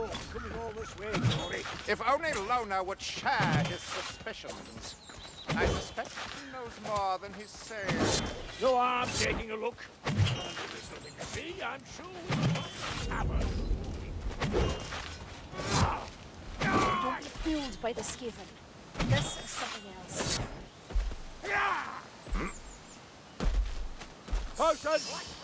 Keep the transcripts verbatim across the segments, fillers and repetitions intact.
coming all this way, Glory. If only Lona would share his suspicions. I suspect he knows more than he's saying. No harm taking a look. And if there's nothing to see, I'm sure we'll find a tavern. Don't be fooled by the Skaven. This is something else. Potion!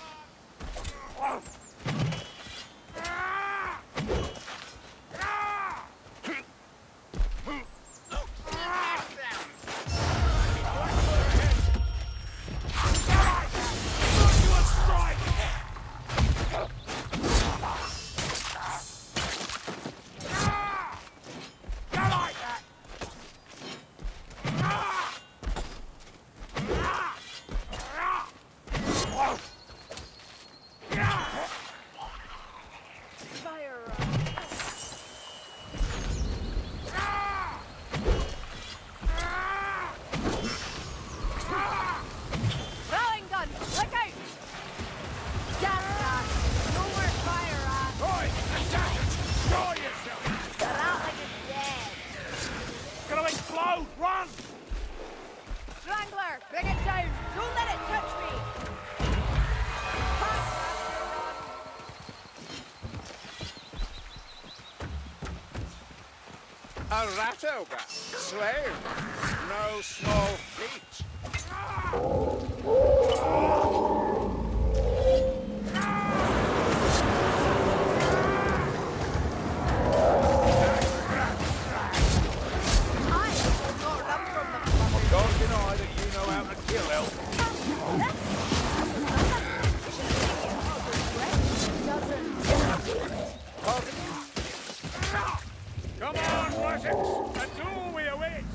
A rat ogre, slave, no small feat. Don't deny that you know how to kill elf. Come on, Wessex! A duel we await!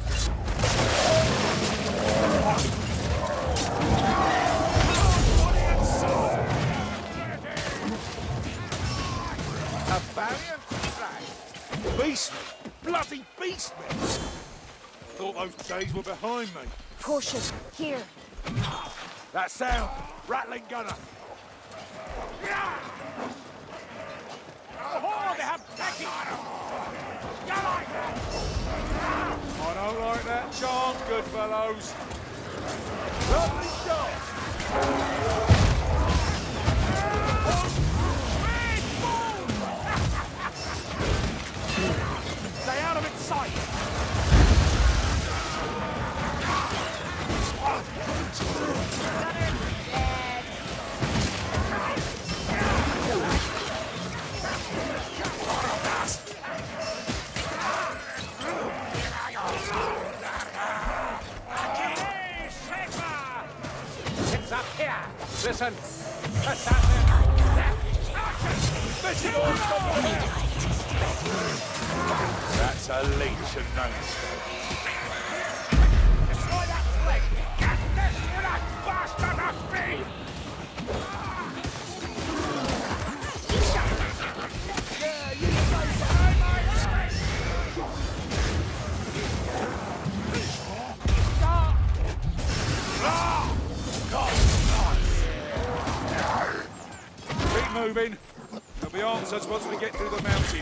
A valiant strike. Beastmen! Bloody beastmen! Thought those days were behind me. Caution, here. That sound! Rattling gunner! Oh, they have packing! I don't like that chant, good fellows. Lovely shot! Stay out of its sight! Listen, assassin! That's a leech and no mistake. Destroy that flag! Get this to that bastard of me! Yeah, you say so, mate! Stop! Ah! God! Keep moving. There'll be answers once we get through the mountain.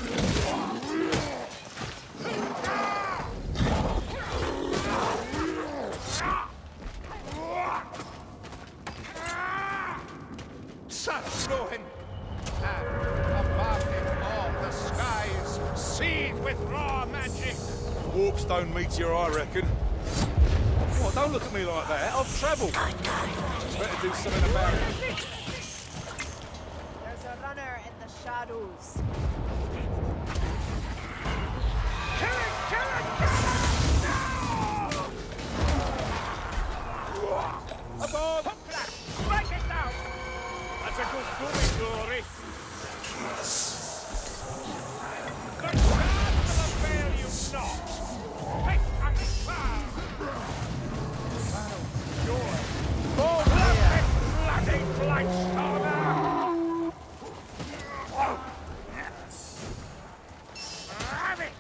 Such ruin! And above it all, the skies seethe with raw magic. Warpstone meteor, I reckon. Oh, don't look at me like that. I've travelled. Better do something about it. There's a runner in the shadows. Kill it! Kill it! Kill it! No! Above! Strike it down! That's a good going, Glory. The crowds will avail you not! Take and fire! Joy! Oh, bloody, bloody Blightstormer! Have it!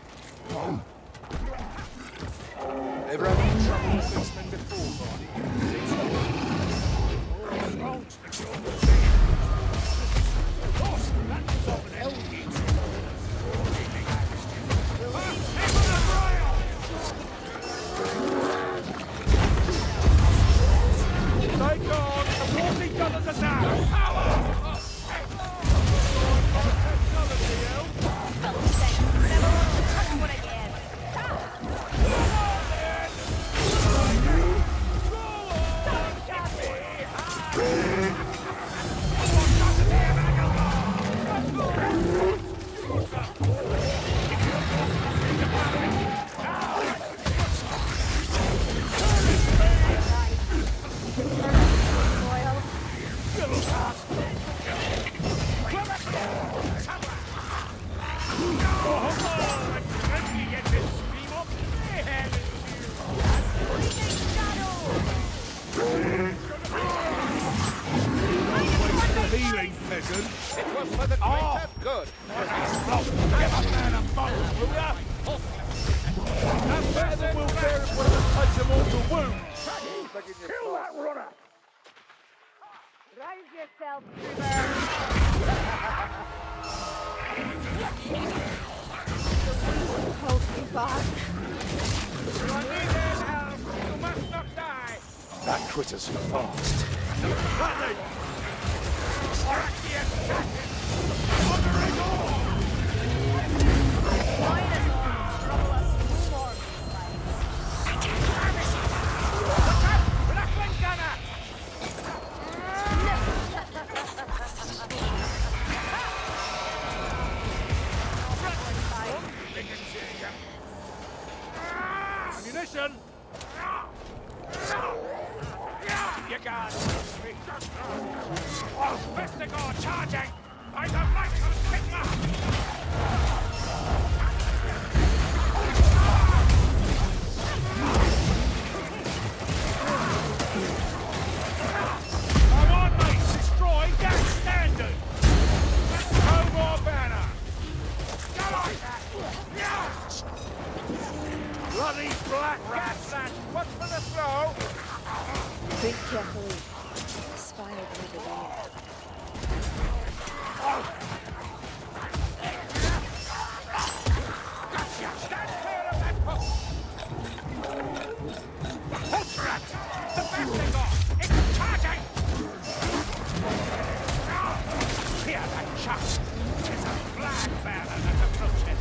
Ever had any trouble with policemen before, Barney? It was for the greater good. I'm better than Will Ferrell when I touch a mortal wound. Kill that runner! Rouse yourself, Trevor. Hold me back. You are needed, Helm. You must not die. That critter's fast. Nothing! Strike the assassin! Ordering all! Dinosaurs trouble us no more, Look out! Blackling gunner! Ammunition! You got it! Oh, Vestigor charging! By the Michael Sigma! Come on, mate! Destroy that standard! No more banner! Go like that! Bloody black gas sack! What's for the throw? Think carefully. Spy over there. Stand clear of that post! Ultrat! The Vestigor! It's charging! Hear that chuck! Tis a flag banner that approaches!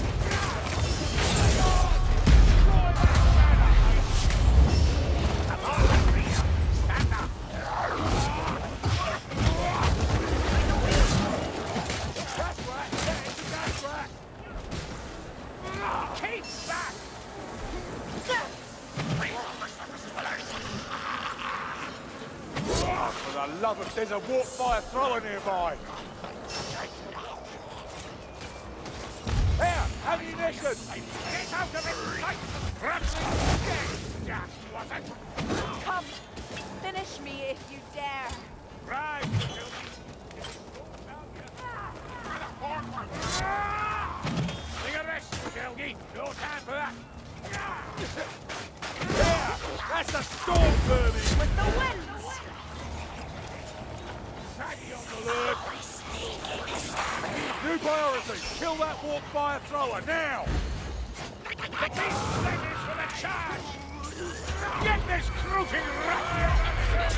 Destroy that banner, mate! Come on, Ria! Stand up! That's right! There's the gas rack! Keep back! Oh, for the love of... There's a warp fire thrower nearby. Here, ammunition! Get out of its sight! Rattling dead! Just wasn't! Come, finish me if you dare. Right, Bring a rest, Helgi! No time for that! There! That's a storm vermin! With the winds! Saggy on the lurk! New priority! Kill that warp fire thrower, now! The beast ready for the charge! Get this croaking rat!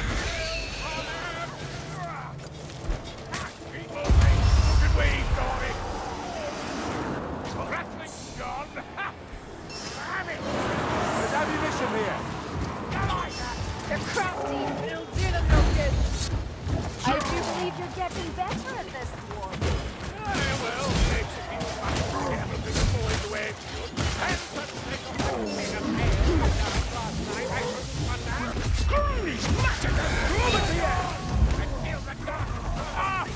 Keep moving! Look and wave, Dory! Rattling gun! Ha! Have it! There's ammunition here! Come on, that! They're crafty. It'll do them no good. I do believe you're getting better at this, dwarf. I will. Makes it feel fun. Everything is going the way it should. And suddenly, something of pain last night. I couldn't run down. Screw these massacres! Throw it to the air! I feel the gun! Ah!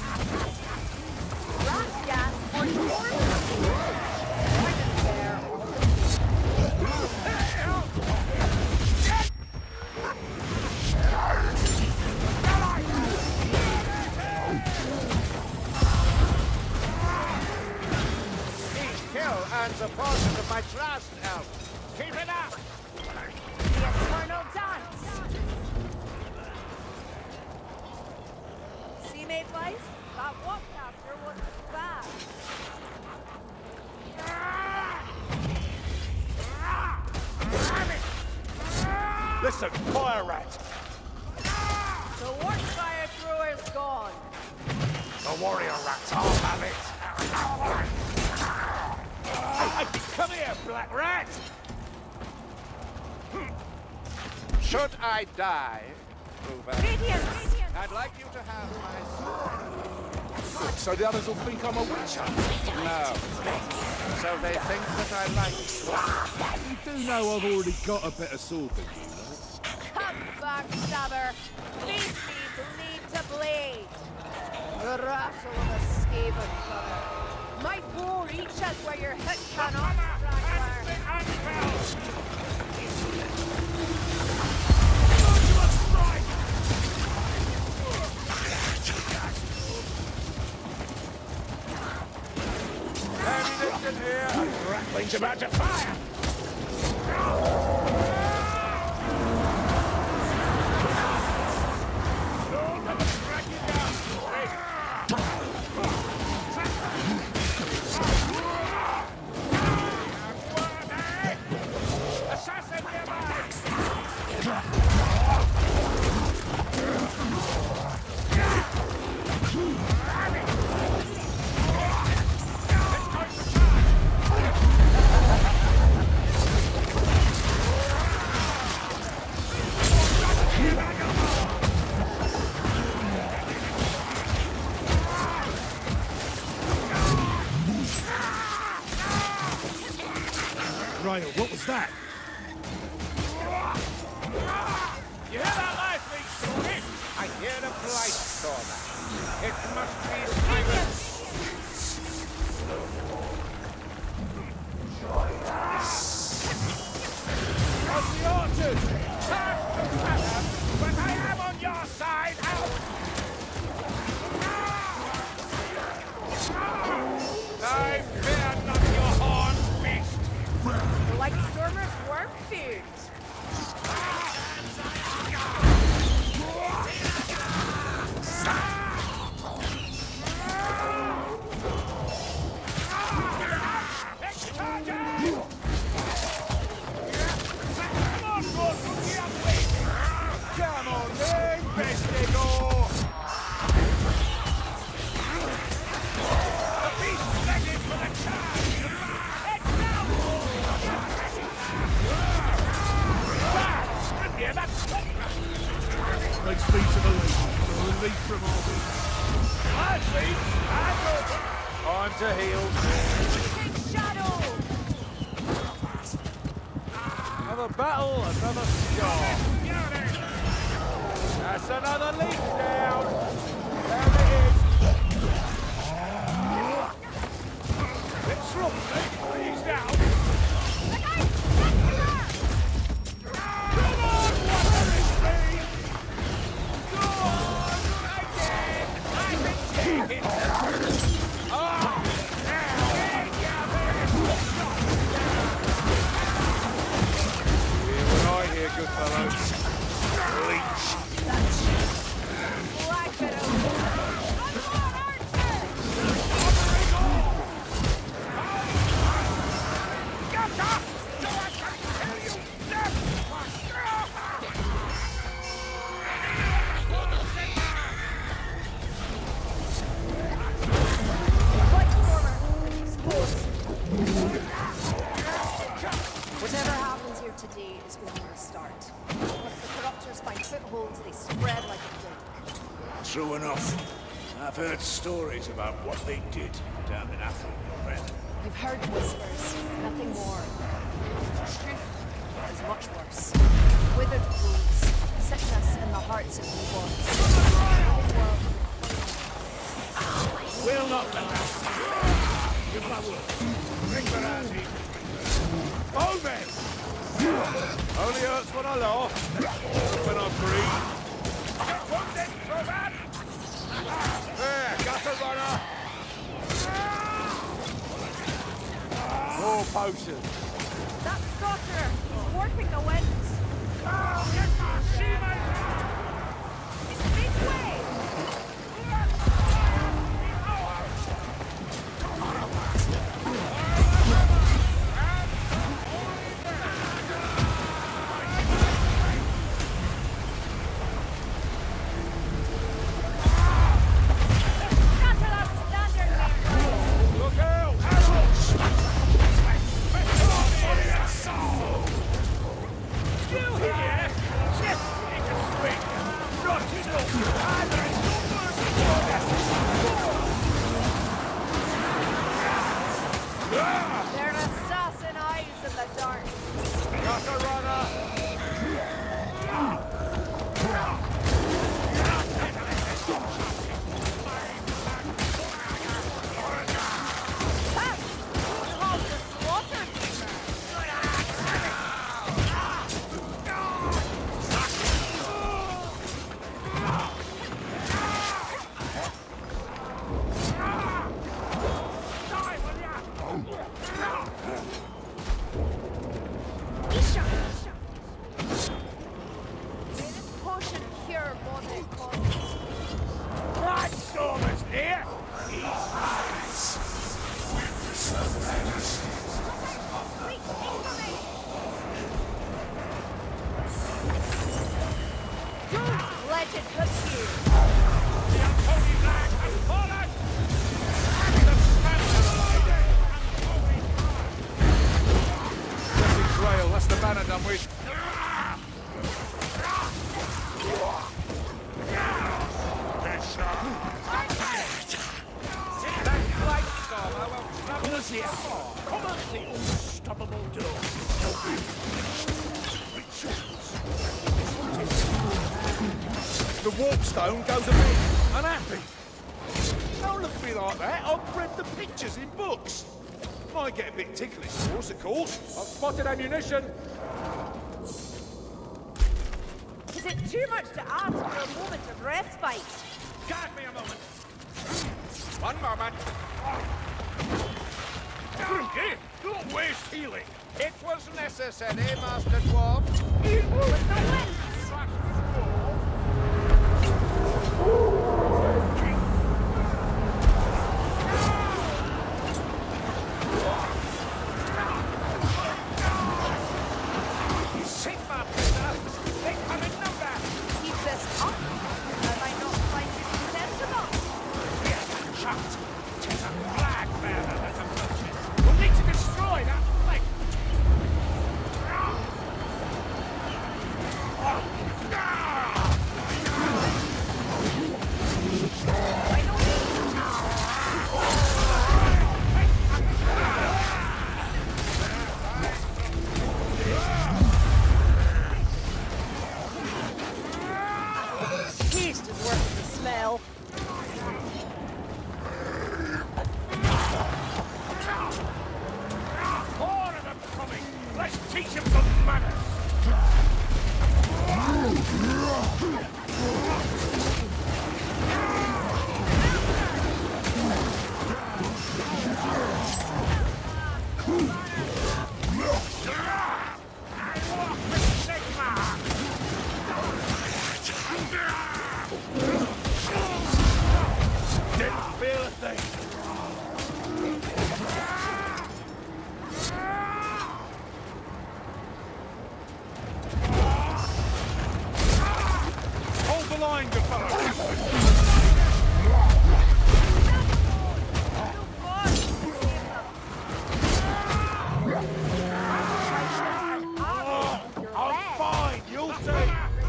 Rat gas or dwarf? I didn't care. Each kill earns a portion of my trust, Elf. Keep it up! The eternal dance. See, mate, Weiss? That walkcaster wasn't bad. Listen, fire rat! The warp fire thrower's gone. The warrior rats, I'll have it! Hey, hey, come here, black rat! Should I die, Uber, Radiant, radiant. I'd like you to have my sword. Good, so the others will think I'm a witcher. No. So they think that I like you. You do know I've already got a better sword than you, though. Come back, stabber. Feed me bleed to blade. The rattle of a skaven cutter. My bow reaches where your hit cannot strike. in here! Rattling's about to fire! Don't let us drag you down! Assassin nearby! Ryle, what was that? You hear that last week, Stormy? I hear the blight stormer. It must be Simon. Of the orchard! Time to matter, but I am on your side! Out! I fear not your horns, beast! Like Stormer's worm food. Come on, then, Bestigo! The beast ready for the charge! It's now! Yeah, that's Let's speed to the lead. We'll relief from all this. Eyes, beast! Eyes open! Time to heal. Take shadow. Another battle, another scar. That's another leaf down. There it is. It's lovely. He's down. Come on, Watery Speed! Go on, again! I've been taking Oh! Hear what I hear, good fellows. Leech. Black Widow. Come on, Archer! Gotcha! So I can tell you death! Like Stormer. Exposed. Whatever happens here today is only the start. Once the corruptors find footholds, they spread like a plague. True enough. I've heard stories about what they did down in Africa, friend. You've heard whispers, nothing more. The truth is much worse. Withered wounds, sickness in the hearts of newborns. The world. We'll not let that Give my word. Bring the Razzie. Oh, then! Only hurts when I laugh. When I breathe. Get wounded, so bad! There, gutter runner. More potions. That sorcerer is warping the winds. Oh, get my seaman! Make way! Look out! You here? Just take a swing! us here. Come on, the unstoppable door. The warpstone goes a bit unhappy. Don't look at me like that. I've read the pictures in books. Might get a bit ticklish, of course, of course. I've spotted ammunition. Is it too much to ask for a moment of respite? Guard me a moment. One moment. Grimke, don't waste healing. It was necessary, Master Dwarf. With the wind! Sigma, prisoner. They come in number. Keep this up. I might not find it presentable. Here's a shot. Tis a flag bearer that approaches. We'll need to destroy that flank. I know taste is worth the smell. Four of them coming. Let's teach them some manners. I walk with Sigma. Didn't feel a thing. Hold the line, good fellow. I'm fine, you'll see.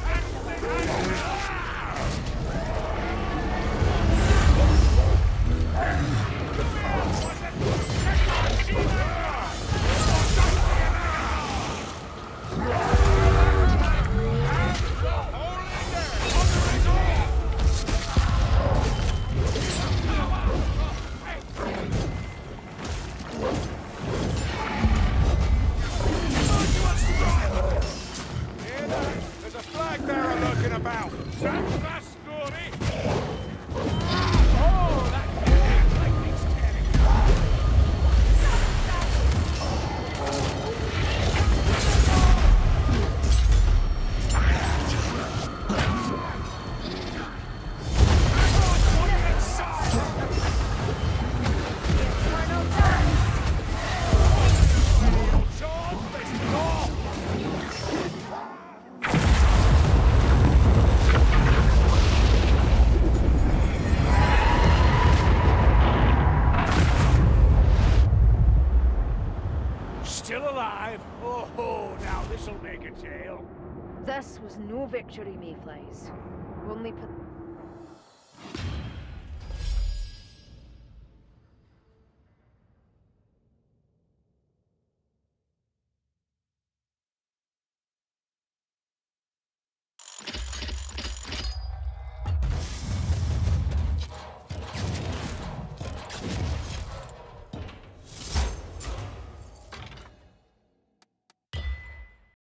There's a flag bearer lurking about. That's the story. Oh, that lightning's tearing. Still alive. Oh, now this'll make a tale. This was no victory, Mayflies. Only pa-